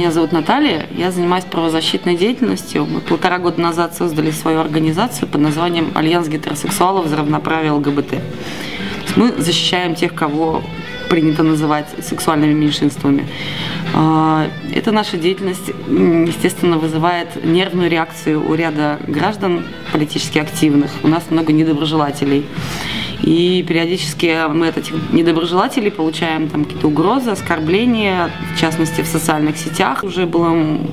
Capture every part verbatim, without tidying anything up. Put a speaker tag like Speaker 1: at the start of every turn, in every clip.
Speaker 1: Меня зовут Наталья, я занимаюсь правозащитной деятельностью. Мы полтора года назад создали свою организацию под названием «Альянс гетеросексуалов за равноправие ЛГБТ». Мы защищаем тех, кого принято называть сексуальными меньшинствами. Эта наша деятельность, естественно, вызывает нервную реакцию у ряда граждан политически активных. У нас много недоброжелателей. И периодически мы от этих недоброжелателей получаем там какие-то угрозы, оскорбления, в частности, в социальных сетях. Уже было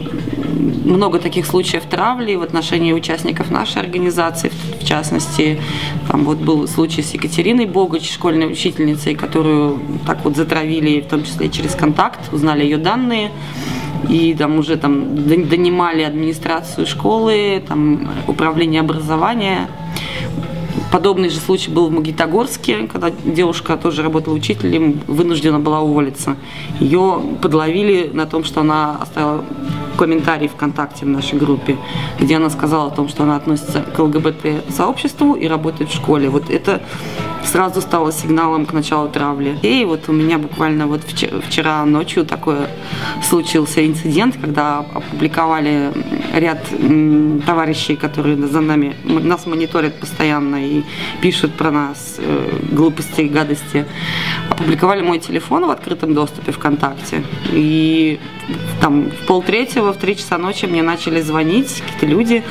Speaker 1: много таких случаев травли в отношении участников нашей организации. В частности, там вот был случай с Екатериной Богач, школьной учительницей, которую так вот затравили, в том числе через контакт, узнали ее данные. И там уже там донимали администрацию школы, там, управление образования. Подобный же случай был в Магнитогорске, когда девушка тоже работала учителем, вынуждена была уволиться. Ее подловили на том, что она оставила комментарий ВКонтакте в нашей группе, где она сказала о том, что она относится к ЛГБТ-сообществу и работает в школе. Вот это сразу стало сигналом к началу травли. И вот у меня буквально вот вчера ночью такой случился инцидент, когда опубликовали ряд товарищей, которые за нами, нас мониторят постоянно и пишут про нас глупости и гадости. Опубликовали мой телефон в открытом доступе ВКонтакте. И там в полтретьего, в три часа ночи мне начали звонить какие-то люди,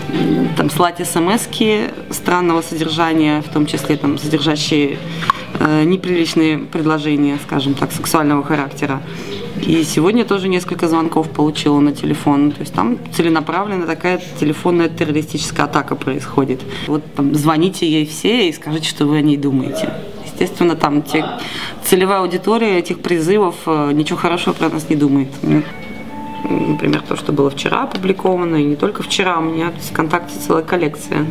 Speaker 1: там слать смс-ки странного содержания, в том числе там содержащие э, неприличные предложения, скажем так, сексуального характера. И сегодня тоже несколько звонков получила на телефон. То есть там целенаправленная такая телефонная террористическая атака происходит. Вот там звоните ей все и скажите, что вы о ней думаете. Естественно, там те, целевая аудитория этих призывов ничего хорошего про нас не думает. Например, то, что было вчера опубликовано, и не только вчера, у меня в ВКонтакте целая коллекция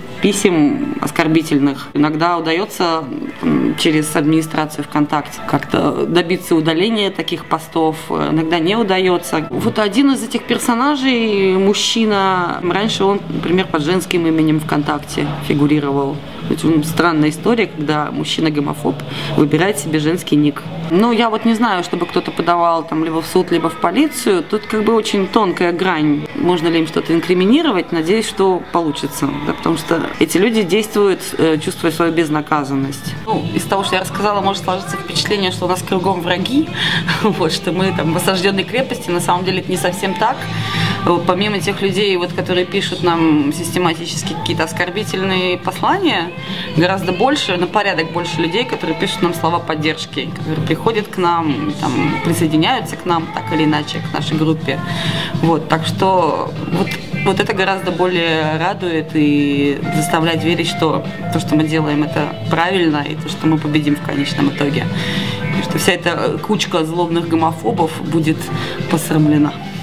Speaker 1: писем оскорбительных. Иногда удается через администрацию ВКонтакте как-то добиться удаления таких постов, иногда не удается. Вот один из этих персонажей, мужчина, раньше он, например, под женским именем ВКонтакте фигурировал. Странная история, когда мужчина-гомофоб выбирает себе женский ник. Ну, я вот не знаю, чтобы кто-то подавал там либо в суд, либо в полицию. Тут как бы очень тонкая грань. Можно ли им что-то инкриминировать? Надеюсь, что получится. Да, потому что эти люди действуют, чувствуя свою безнаказанность. Ну, из того, что я рассказала, может сложиться впечатление, что у нас кругом враги, вот, что мы там в осажденной крепости. На самом деле это не совсем так. Помимо тех людей, вот, которые пишут нам систематически какие-то оскорбительные послания, гораздо больше, на порядок больше людей, которые пишут нам слова поддержки, которые приходят к нам, там, присоединяются к нам так или иначе, к нашей группе. Вот, так что вот, вот это гораздо более радует и заставляет верить, что то, что мы делаем, это правильно, и то, что мы победим в конечном итоге. И что вся эта кучка злобных гомофобов будет посрамлена.